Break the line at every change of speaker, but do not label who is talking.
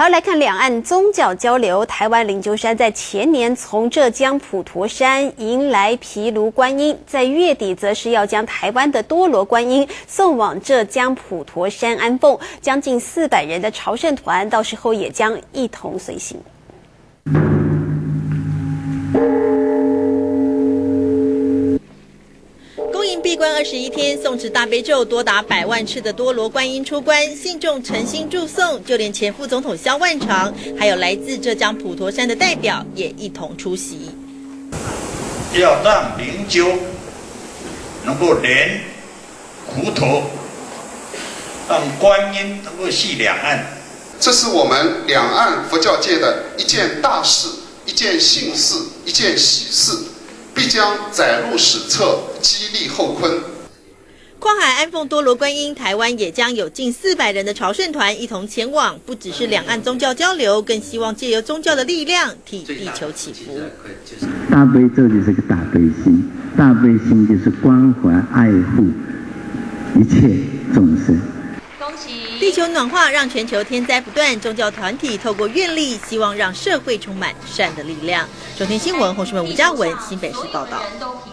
好，来看两岸宗教交流。台湾灵鹫山在前年从浙江普陀山迎来毗卢观音，在月底则是要将台湾的多罗观音送往浙江普陀山安奉，将近400人的朝圣团到时候也将一同随行。闭关21天，诵持大悲咒多达100万次的多罗观音出关，信众诚心祝颂，就连前副总统萧万长，还有来自浙江普陀山的代表也一同出席。
要让灵鹫能够连湖头，让观音能够系两岸，
这是我们两岸佛教界的一件大事，一件幸事，一件喜事。必将载入史册，激励后坤。
跨海安奉多罗观音，台湾也将有近400人的朝圣团一同前往。不只是两岸宗教交流，更希望借由宗教的力量替地球祈福。
大悲咒就是个大悲心，大悲心就是关怀爱护一切众生。
地球暖化让全球天灾不断，宗教团体透过愿力，希望让社会充满善的力量。中天新闻洪世文、吴嘉文新北市报道。